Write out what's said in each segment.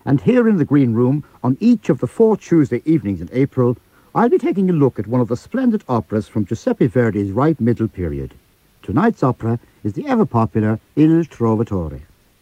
And here in the Green Room, on each of the 4 Tuesday evenings in April, I'll be taking a look at one of the splendid operas from Giuseppe Verdi's right middle period. Tonight's opera is the ever-popular Il Trovatore.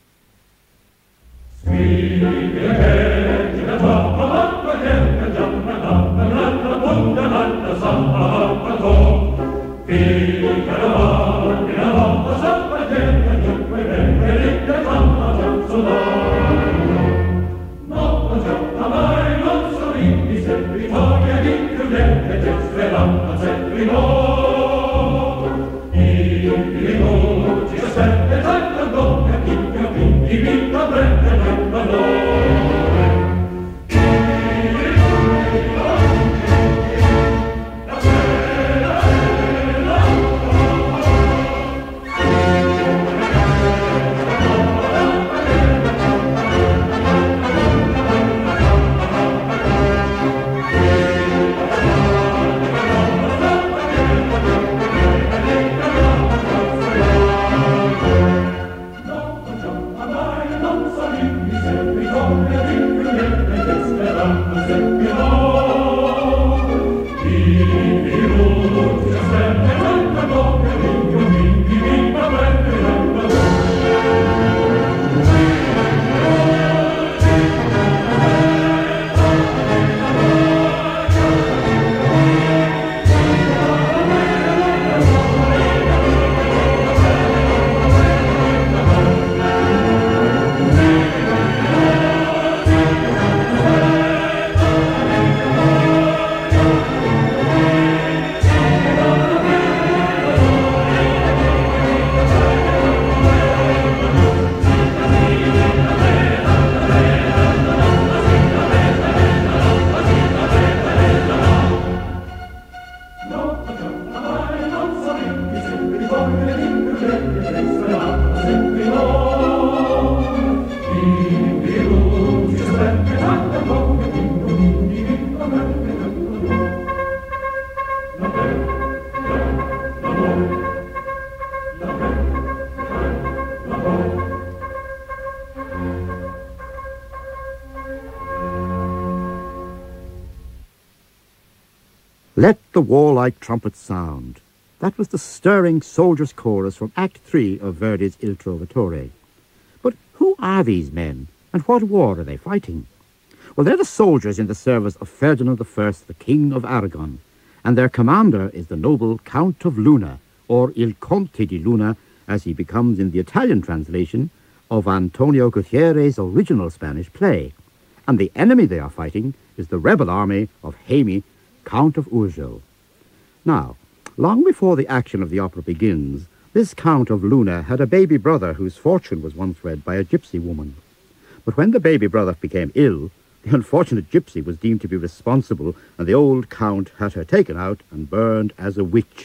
Let the warlike trumpets sound. That was the stirring soldiers' chorus from Act 3 of Verdi's Il Trovatore. But who are these men, and what war are they fighting? Well, they're the soldiers in the service of Ferdinand I, the King of Aragon, and their commander is the noble Count of Luna, or Il Conte di Luna, as he becomes in the Italian translation of Antonio Gutierrez's original Spanish play. And the enemy they are fighting is the rebel army of Jaime, Count of Urgell. Now, long before the action of the opera begins, this Count of Luna had a baby brother whose fortune was once read by a gypsy woman. But when the baby brother became ill, the unfortunate gypsy was deemed to be responsible, and the old count had her taken out and burned as a witch.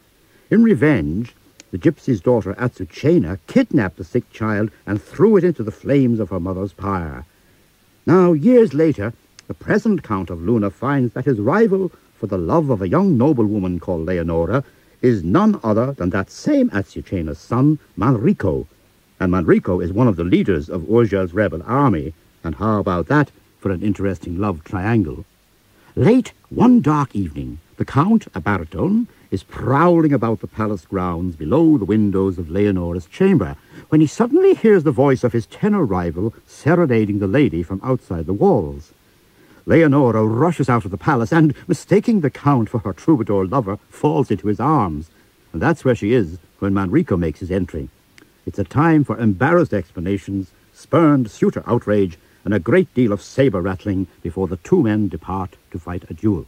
In revenge, the gypsy's daughter Azucena kidnapped the sick child and threw it into the flames of her mother's pyre. Now, years later, the present Count of Luna finds that his rival for the love of a young noblewoman called Leonora is none other than that same Azucena's son, Manrico. And Manrico is one of the leaders of Urgell's rebel army. And how about that for an interesting love triangle? Late one dark evening, the Count, a baritone, is prowling about the palace grounds below the windows of Leonora's chamber, when he suddenly hears the voice of his tenor rival serenading the lady from outside the walls. Leonora rushes out of the palace and, mistaking the Count for her troubadour lover, falls into his arms. And that's where she is when Manrico makes his entry. It's a time for embarrassed explanations, spurned suitor outrage, and a great deal of sabre rattling before the two men depart to fight a duel.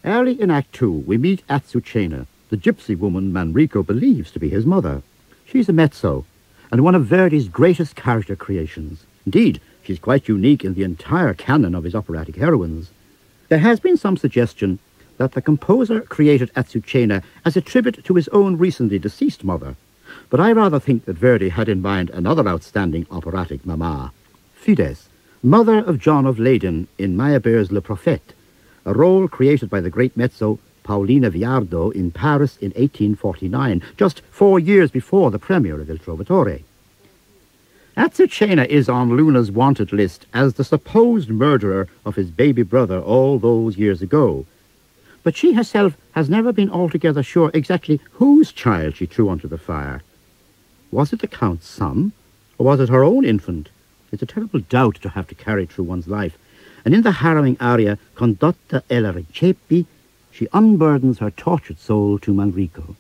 Early in Act 2, we meet Azucena, the gypsy woman Manrico believes to be his mother. She's a mezzo, and one of Verdi's greatest character creations. Indeed, she's quite unique in the entire canon of his operatic heroines. There has been some suggestion that the composer created Azucena as a tribute to his own recently deceased mother, but I rather think that Verdi had in mind another outstanding operatic mama, Fides, mother of John of Leyden in Meyerbeer's Le Prophète, a role created by the great mezzo Paolina Viardo in Paris in 1849, just 4 years before the premiere of Il Trovatore. Azucena is on Luna's wanted list as the supposed murderer of his baby brother all those years ago, but she herself has never been altogether sure exactly whose child she threw onto the fire. Was it the Count's son, or was it her own infant? It's a terrible doubt to have to carry through one's life, and in the harrowing aria Condotta e la Ricepi, she unburdens her tortured soul to Manrico.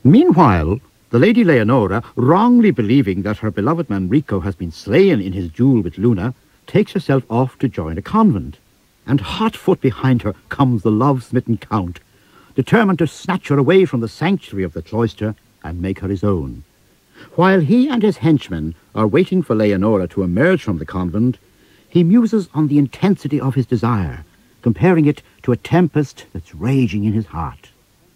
Meanwhile, the Lady Leonora, wrongly believing that her beloved Manrico has been slain in his duel with Luna, takes herself off to join a convent. And hot foot behind her comes the love-smitten Count, determined to snatch her away from the sanctuary of the cloister and make her his own. While he and his henchmen are waiting for Leonora to emerge from the convent, he muses on the intensity of his desire, comparing it to a tempest that's raging in his heart.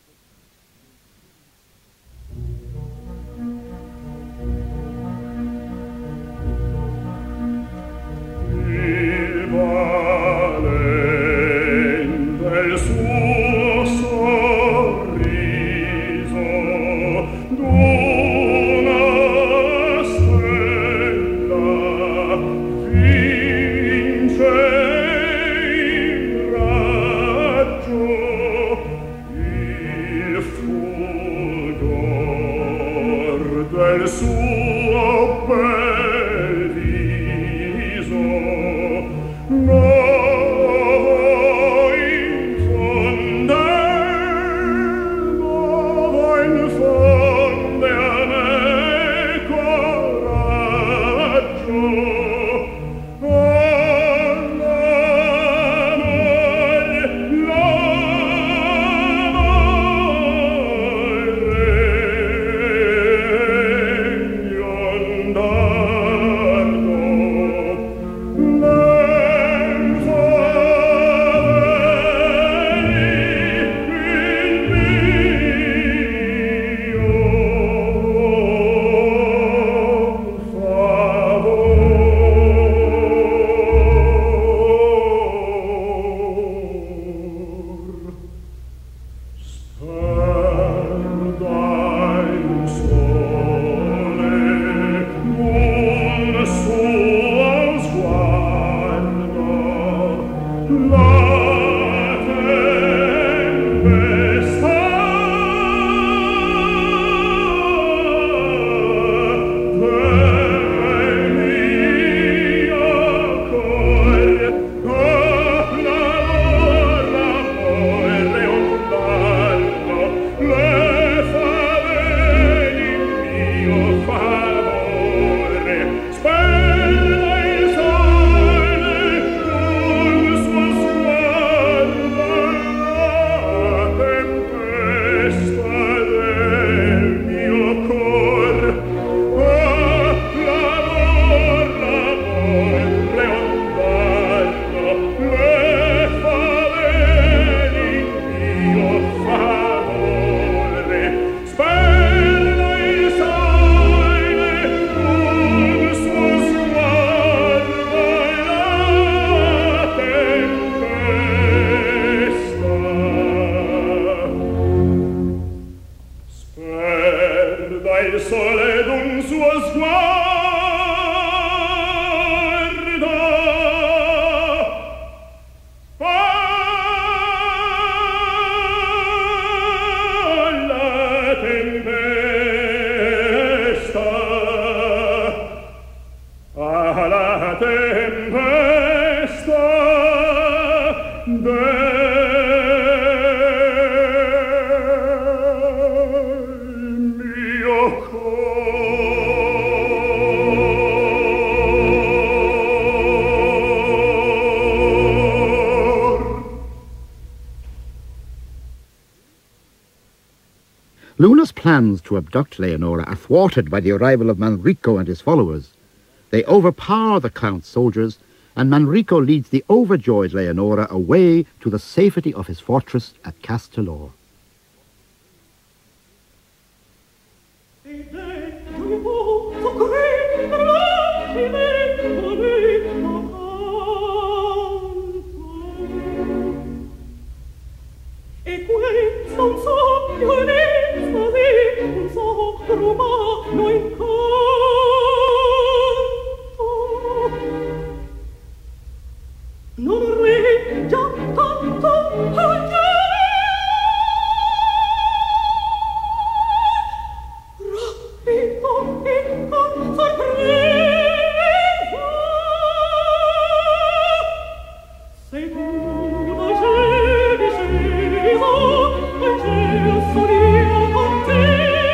Luna's plans to abduct Leonora are thwarted by the arrival of Manrico and his followers. They overpower the Count's soldiers, and Manrico leads the overjoyed Leonora away to the safety of his fortress at Castelor. Sei tu,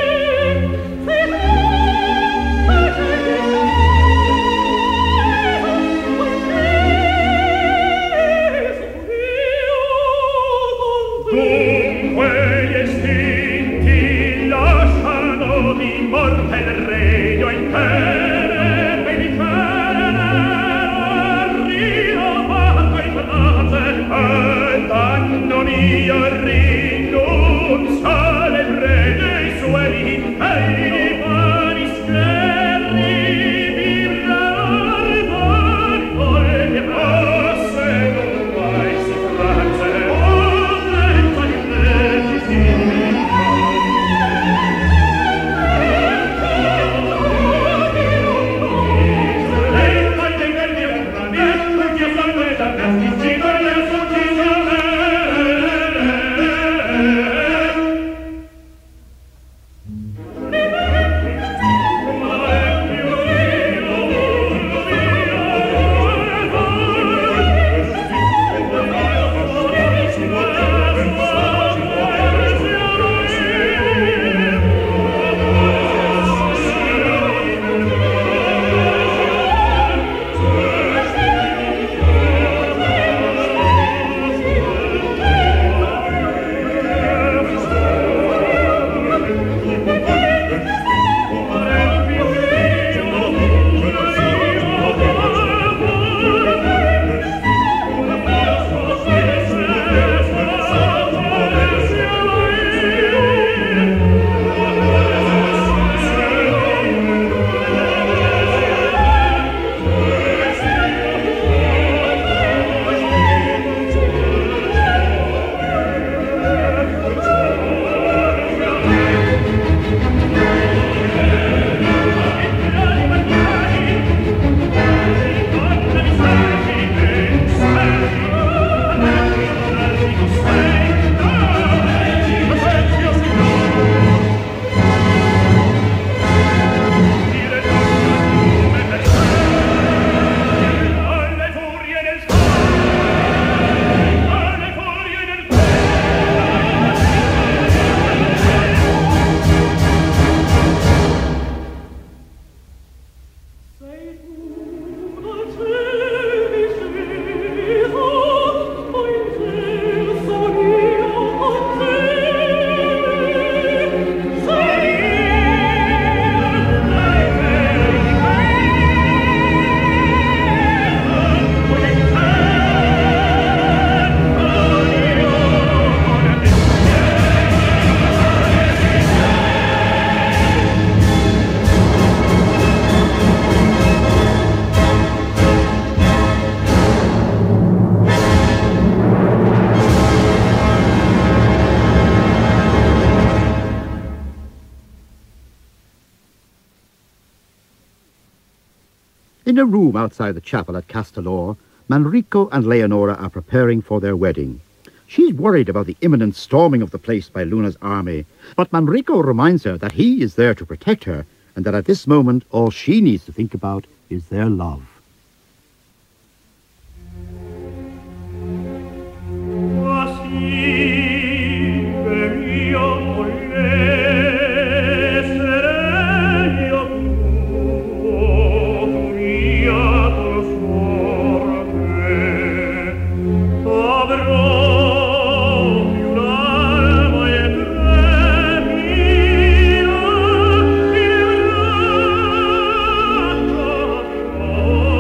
In a room outside the chapel at Castelor, Manrico and Leonora are preparing for their wedding. She's worried about the imminent storming of the place by Luna's army, but Manrico reminds her that he is there to protect her, and that at this moment all she needs to think about is their love. Oh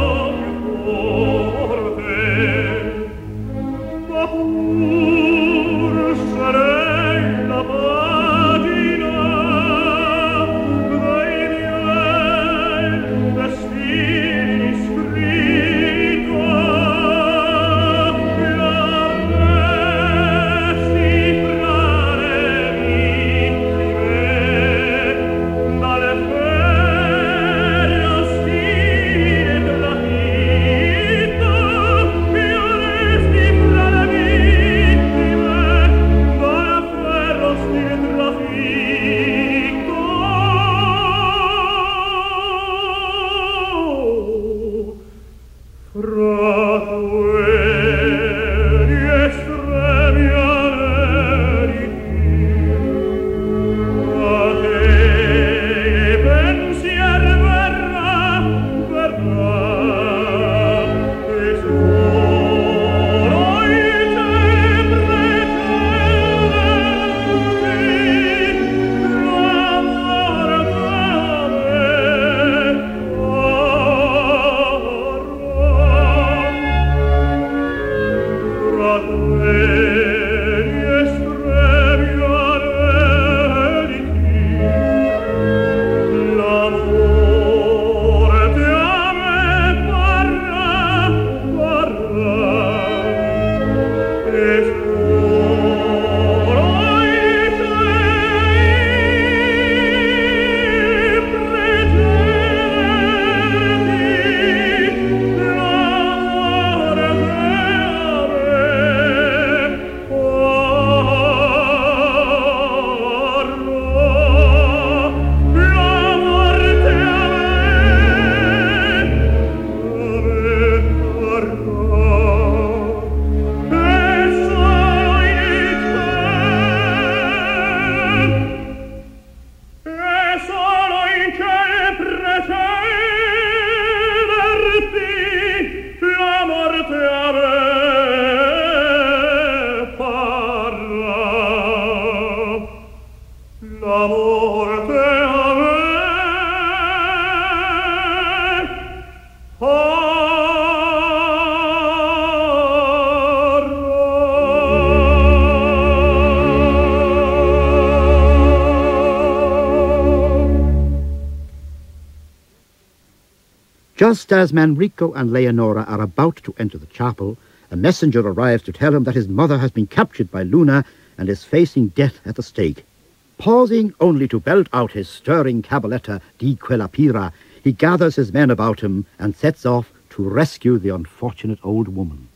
Just as Manrico and Leonora are about to enter the chapel, a messenger arrives to tell him that his mother has been captured by Luna and is facing death at the stake. Pausing only to belt out his stirring cabaletta di quella pira, he gathers his men about him and sets off to rescue the unfortunate old woman.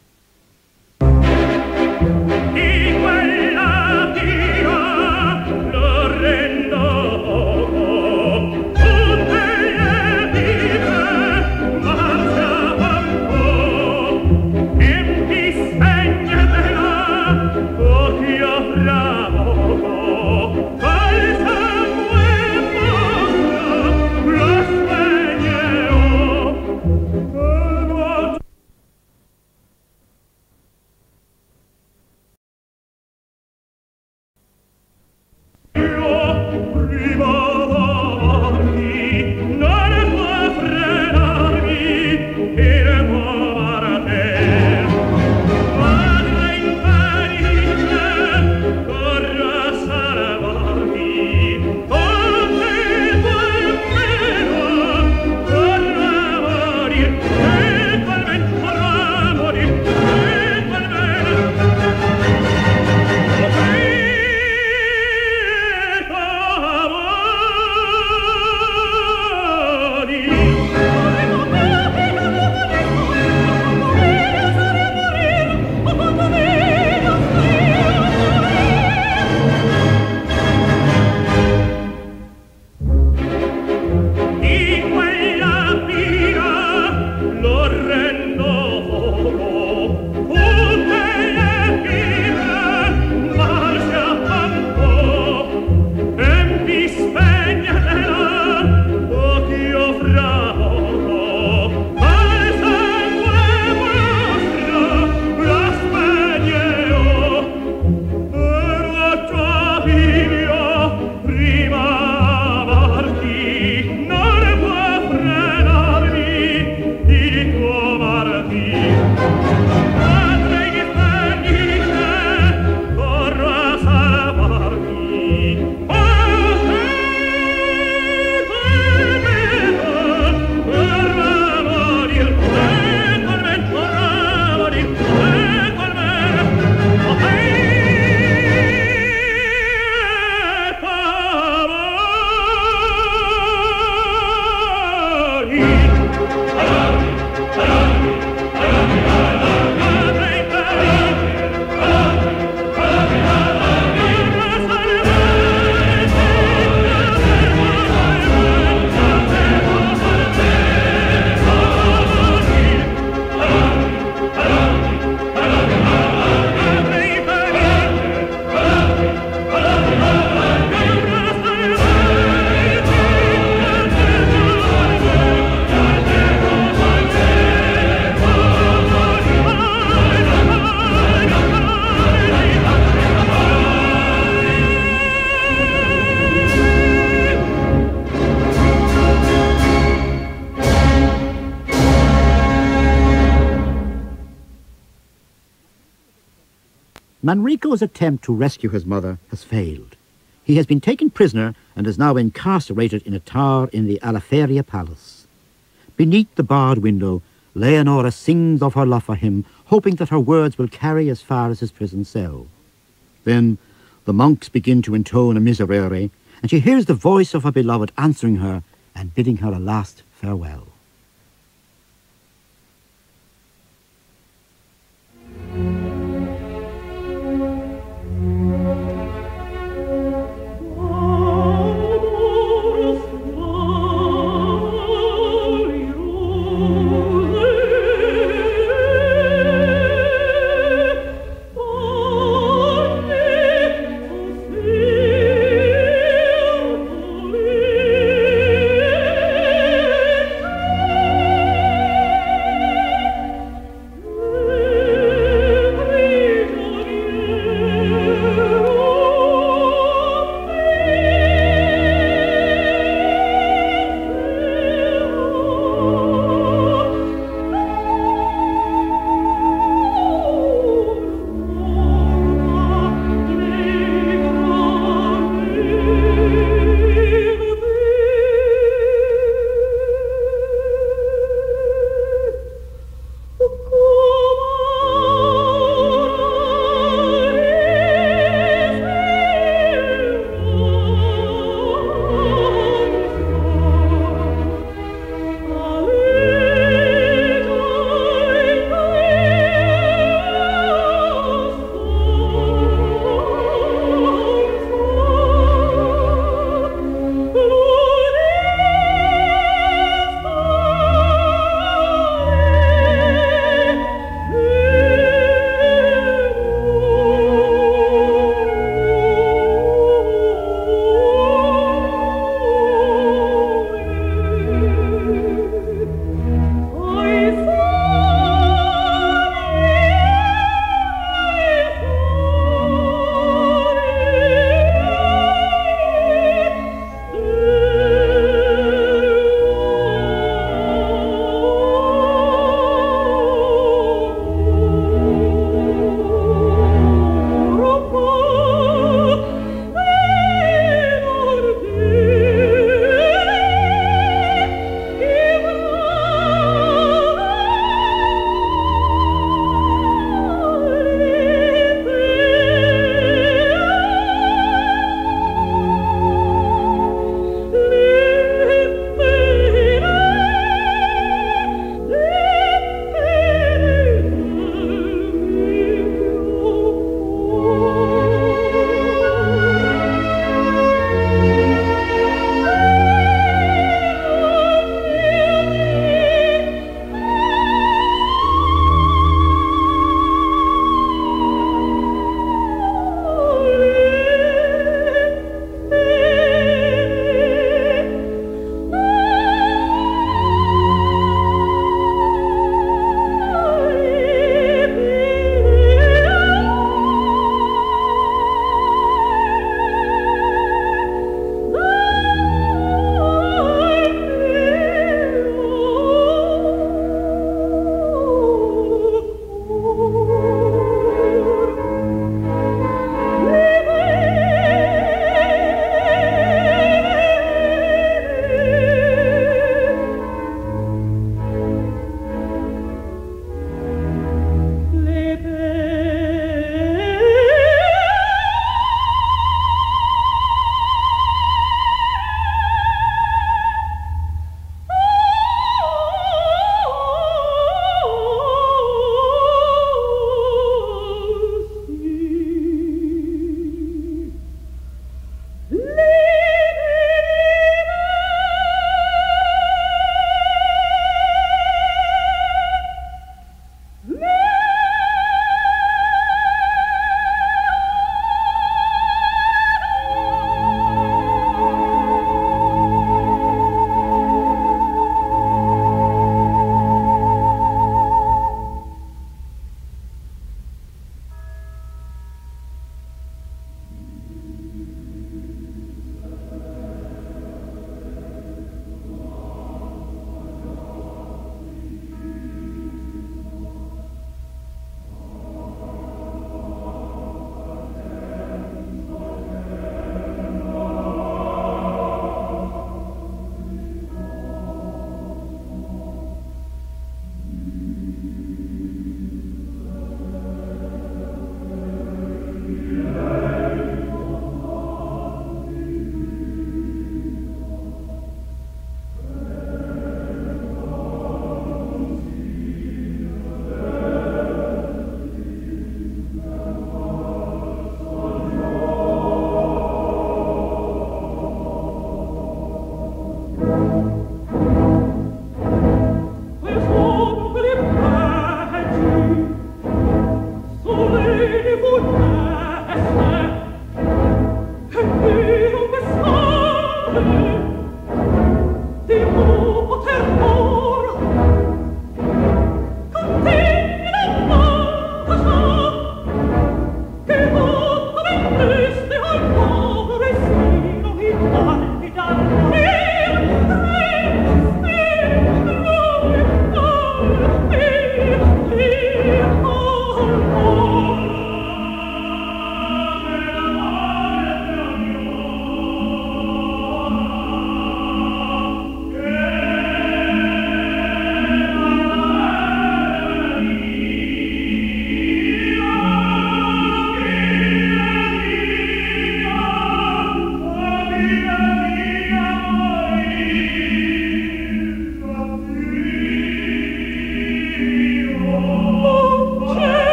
Manrico's attempt to rescue his mother has failed. He has been taken prisoner and is now incarcerated in a tower in the Allaferia Palace. Beneath the barred window, Leonora sings of her love for him, hoping that her words will carry as far as his prison cell. Then the monks begin to intone a miserere, and she hears the voice of her beloved answering her and bidding her a last farewell.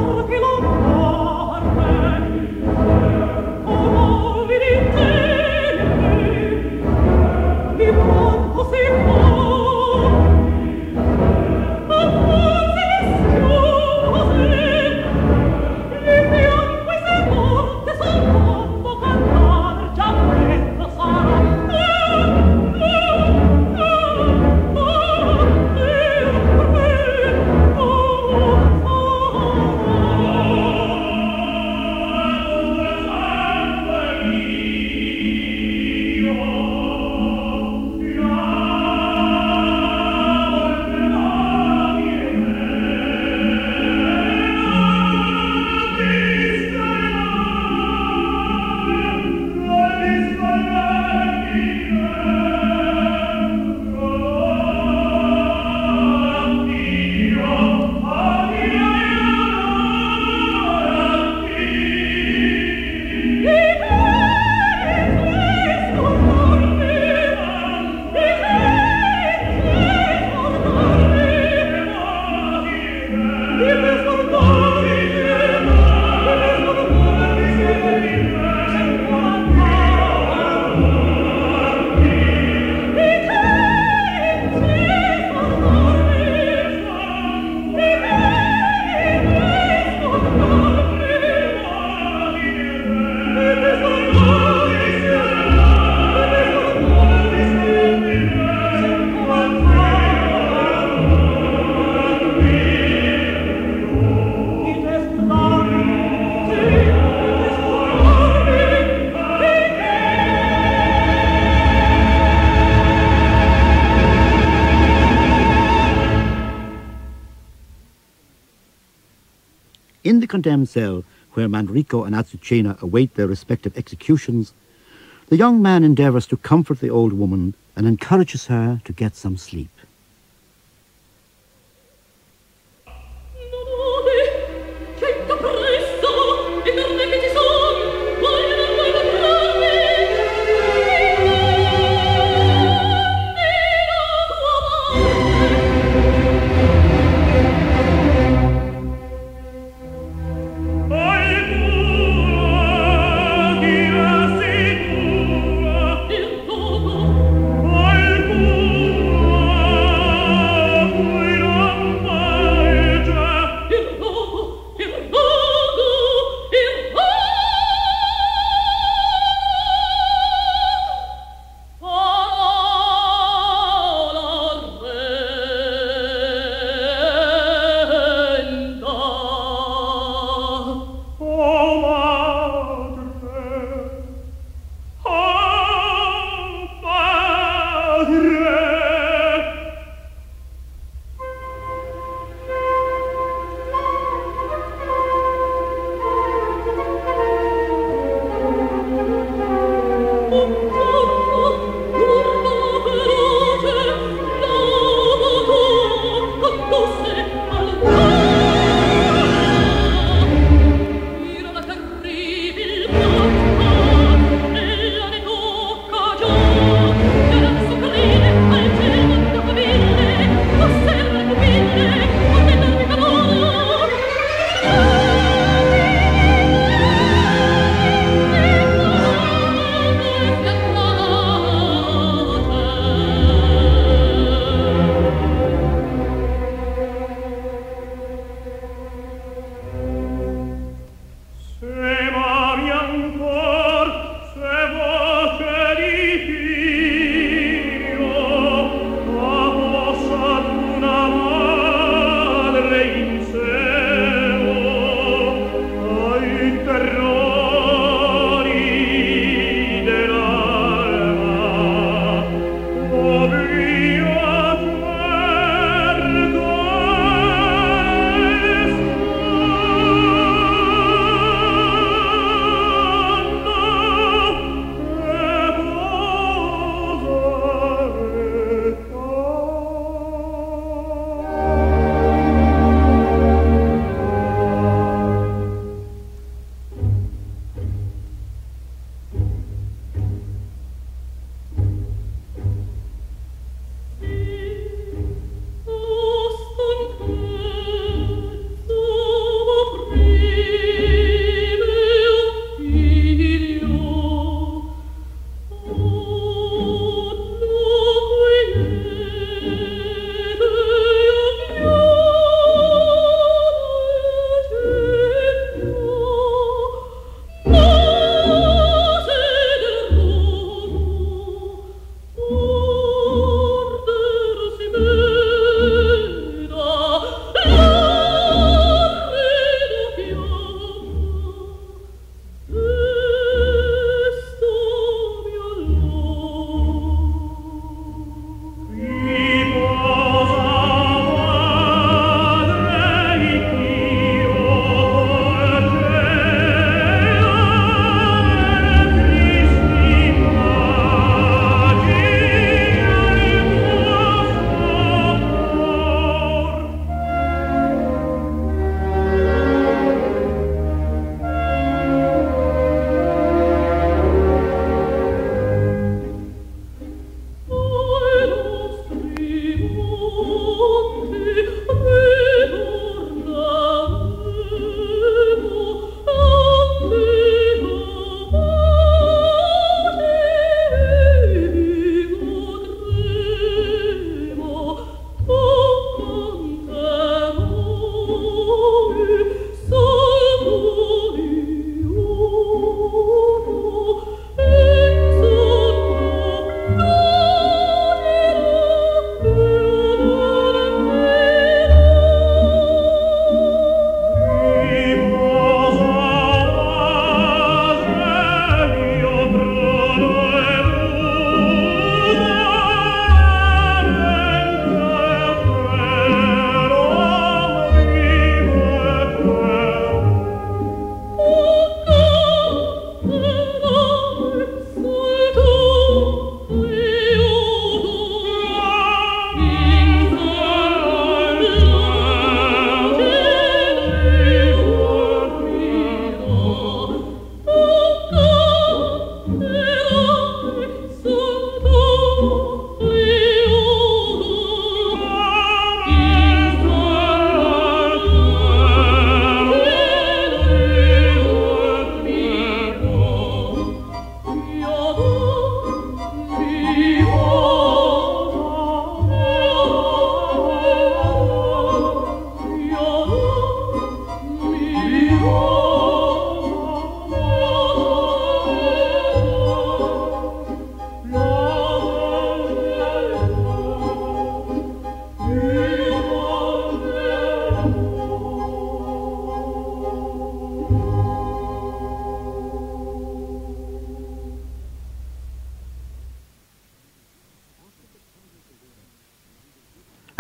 In the condemned cell, where Manrico and Azucena await their respective executions, the young man endeavours to comfort the old woman and encourages her to get some sleep. Oh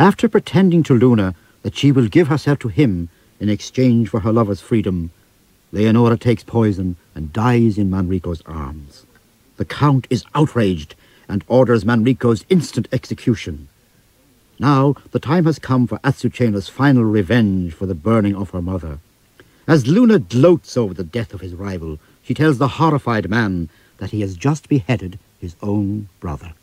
After pretending to Luna that she will give herself to him in exchange for her lover's freedom, Leonora takes poison and dies in Manrico's arms. The Count is outraged and orders Manrico's instant execution. Now the time has come for Azucena's final revenge for the burning of her mother. As Luna gloats over the death of his rival, she tells the horrified man that he has just beheaded his own brother.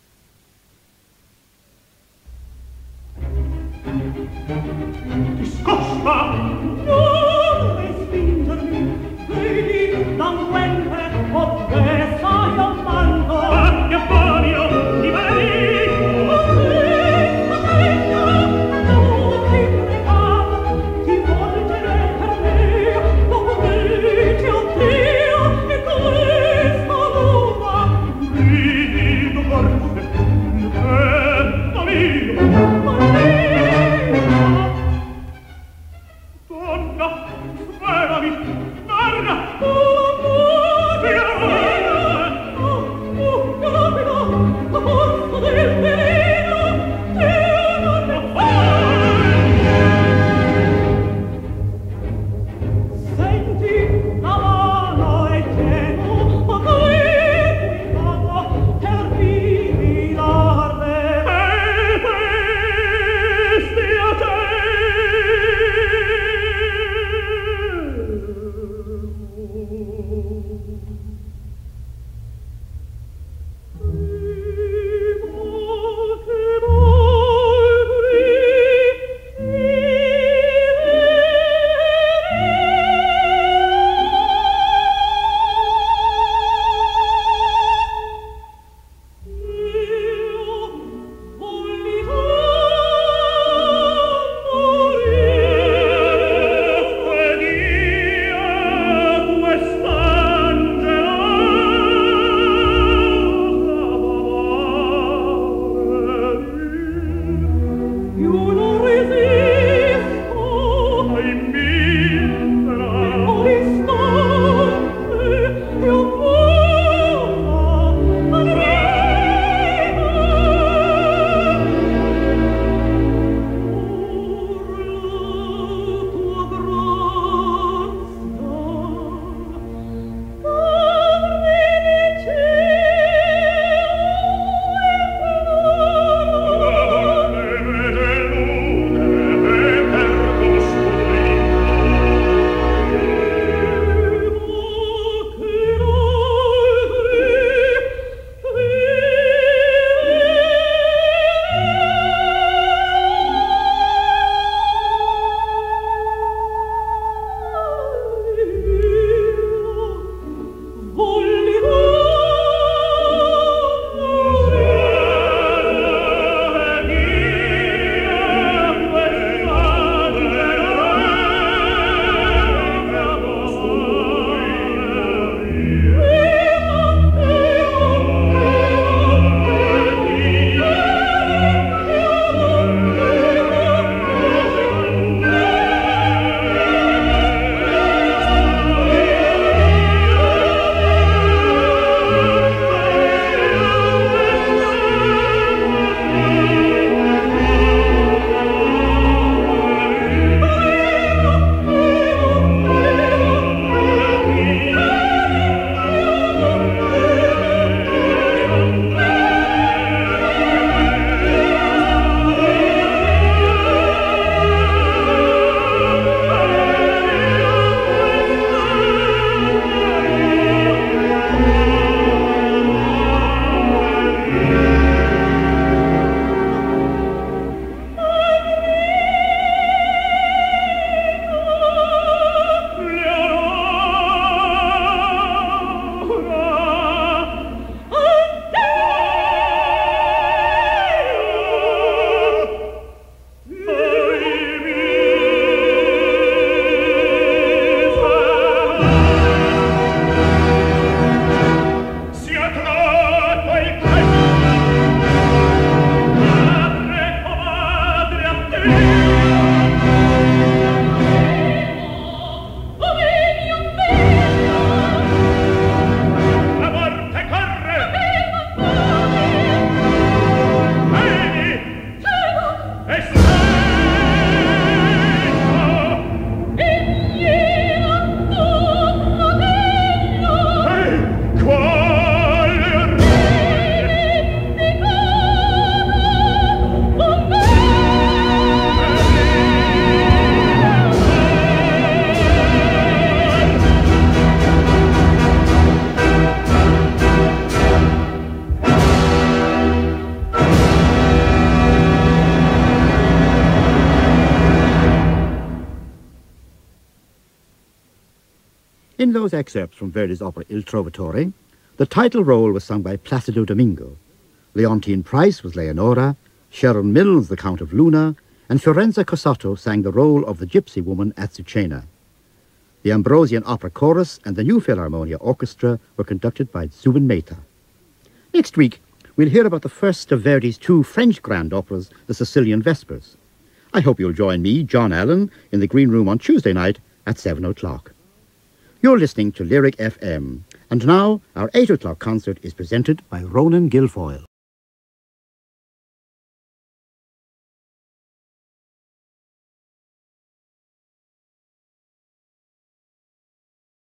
In those excerpts from Verdi's opera Il Trovatore, the title role was sung by Placido Domingo. Leontine Price was Leonora, Sharon Mills the Count of Luna, and Fiorenza Cosotto sang the role of the gypsy woman Azucena. The Ambrosian Opera Chorus and the New Philharmonia Orchestra were conducted by Zubin Mehta. Next week, we'll hear about the first of Verdi's two French grand operas, the Sicilian Vespers. I hope you'll join me, John Allen, in the Green Room on Tuesday night at 7 o'clock. You're listening to Lyric FM, and now our 8 o'clock concert is presented by Ronan Guilfoyle.